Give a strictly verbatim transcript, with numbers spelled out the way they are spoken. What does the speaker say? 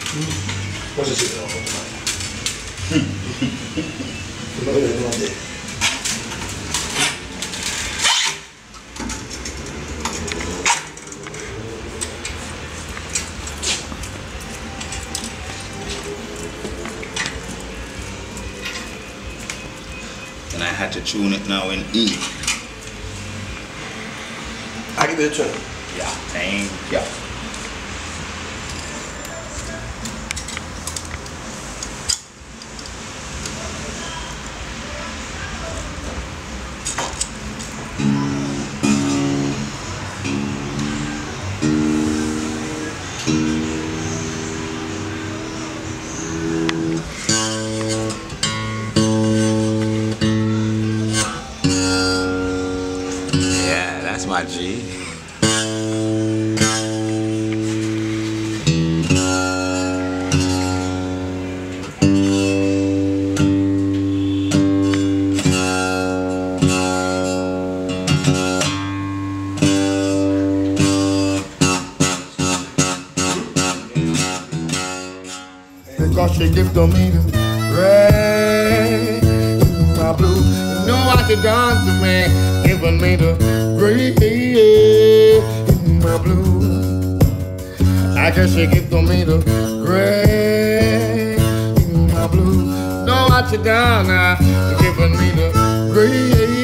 Cosa si trova domani? And I had to tune it now in E. I give it a tune. Yeah, thank you. Yeah, that's my G. Because she give to me the red, my blue. You know what you done to me, giving me the red, my blue. I guess she give to me the red, my blue. Know what you done now, giving me the red.